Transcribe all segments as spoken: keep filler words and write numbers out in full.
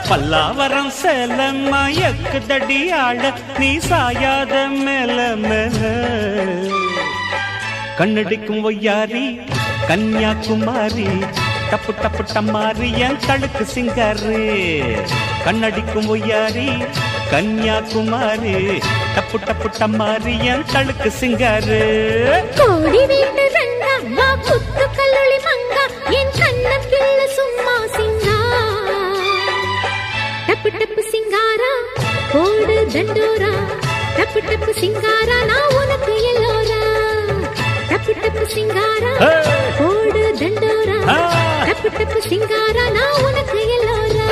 பல்லாவரம் சேலம் மயக்கு தடி ஆட நீ சாயாத மேல மேல கண்ணடிக்கும் ஒய்யாரி கன்னியாகுமாரி டப்பு டப்பு டம்மாரி என் தழுக்கு சிங்காரு கண்ணடிக்கும் ஒய்யாரி கன்னியாகுமாரி டப்பு டப்பு டம்மாரி என் தழுக்கு சிங்காரு கோடி வீட்டு ரங்கா வா குத்து கல்லொளி மங்கா என் கண்ணம் கிள்ள சும்மா சிங்கா டப்பு டப்பு சிங்காரா போடு தண்டோரா டப்பு டப்பு சிங்காரா நான் உனக்கு எல்லோரா டப்பு டப்பு சிங்காரா போடு தண்டோரா டப்பு டப்பு சிங்காரா நான் உனக்கு எல்லோரா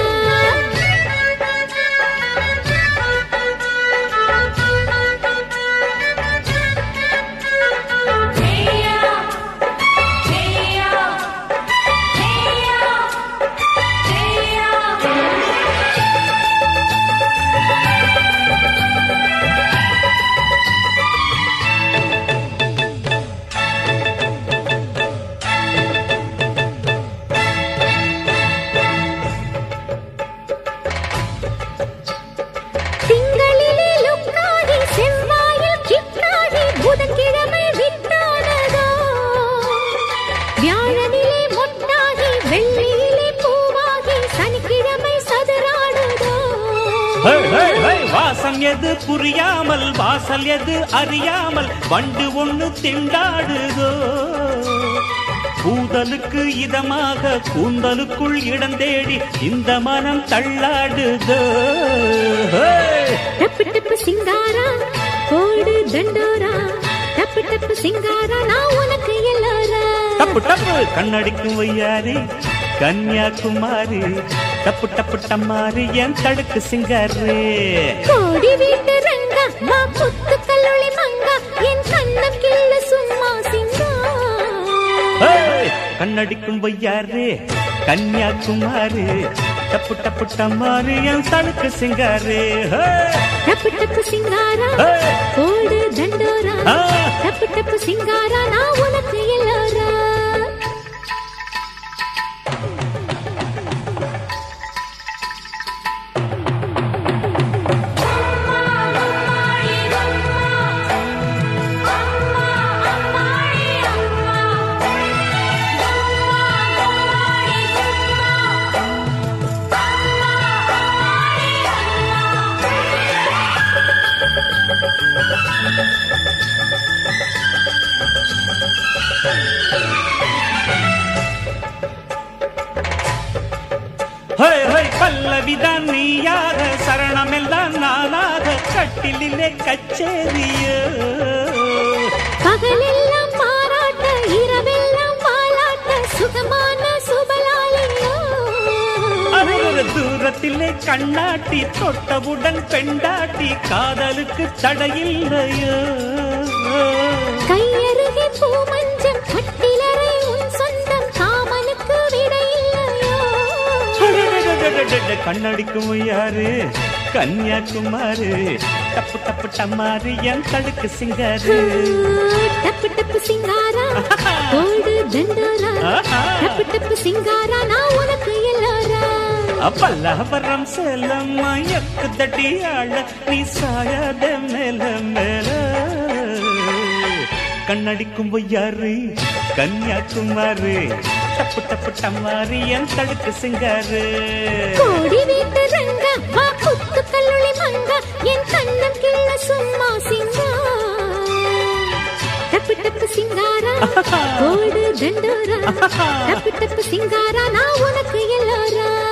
வாசம் எது புரியாமல் வாசல் எது அறியாமல் வண்டு ஒண்ணு திண்டாடுதோ கூந்தலுக்கு இதமாக கூந்தலுக்குள் இடம் தேடி இந்த மனம் தள்ளாடுதோ டப்பு டப்பு சிங்காரா போடு தண்டோரா டப்பு டப்பு சிங்காரா நான் உனக்கு எல்லோரா டப்பு டப்பு கண்ணடிக்கும் வையாரி கன்னியாகுமாரி டப்பு டப்பு டம்மாரி என் தடுக்கு சிங்காரு கோடி வீட்டு ரங்கா வா குத்து கல்லொளி மங்கா என் கண்ணம் கிள்ள சும்மா சிங்கா கண்ணடிக்கும் வையாரு கன்னியாகுமாரி டப்பு டப்பு டம்மாரி என் தடுக்கு சிங்காரு டப்பு டப்பு சிங்காரா போடு தண்டோரா டப்பு டப்பு சிங்காரா நான் உனக்கு எல்லோரா பல்லவிதான் நீயாக சரணமெல்லாம் நானாக கட்டிலே கச்சேரியோ பகலெல்லாம் பாராட்ட இரவெல்லாம் பாலாட்ட சுகமான சுபலாலியோ தூரத்திலே கண்ணாட்டி தொட்டவுடன் பெண்டாட்டி காதலுக்கு தடையில்லையோ கையருகே பூமஞ்சம் கட்டிலறை உன் சொந்தம் காமனுக்கு விடையில்லையோ கண்ணடிக்கும் யாரு கன்னியாகுமாரி டப்பு டப்பு டம்மாரி என் தடுக்கு சிங்காரு டப்பு டப்பு சிங்காரா போடு தண்டோரா டப்பு டப்பு சிங்காரா நான் உனக்கு எல்லோரா பல்லாவரம் சேலம் மயக்கு தடி ஆள நீ சாயாத மேல மேல கண்ணடிக்கும் யாரு கன்னியாகுமாரி டப்பு டப்பு டம்மாரி என் தடுக்கு சிங்காரு கோடி வீட்டு ரங்கா வா குத்து கல்லொளி மங்கா என் கண்ணம் கிள்ள சும்மா சிங்கா டப்பு டப்பு சிங்காரா போடு தண்டோரா டப்பு டப்பு சிங்காரா நான் உனக்கு எல்லோரா